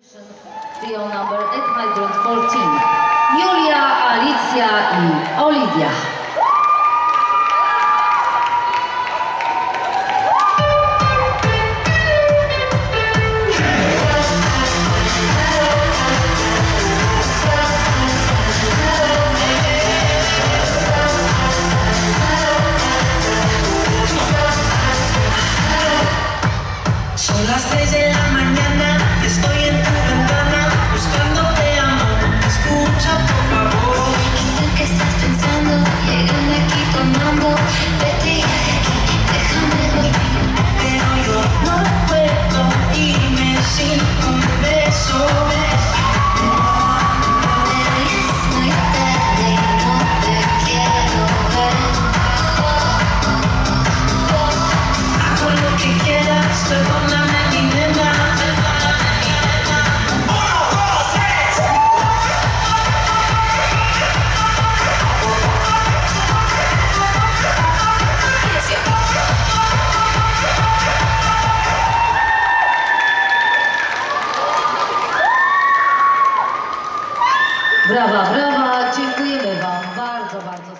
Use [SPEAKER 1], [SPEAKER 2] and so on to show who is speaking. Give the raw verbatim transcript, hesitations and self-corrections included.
[SPEAKER 1] Trio number eight hundred fourteen. Julia, Alicja i Oliwia.
[SPEAKER 2] Son las tres de la mañana, estoy en tu ventana, buscándote amor, escucha por favor.
[SPEAKER 3] ¿En qué estás pensando? Llegando aquí tomando, vete ya de aquí, déjame dormir.
[SPEAKER 2] Pero yo no puedo irme sin un beso.
[SPEAKER 3] Pero ya es muy tarde y no te quiero ver.
[SPEAKER 2] Hago lo que quieras, perdóname mi nena.
[SPEAKER 1] Brawa, brawa, dziękujemy Wam bardzo, bardzo.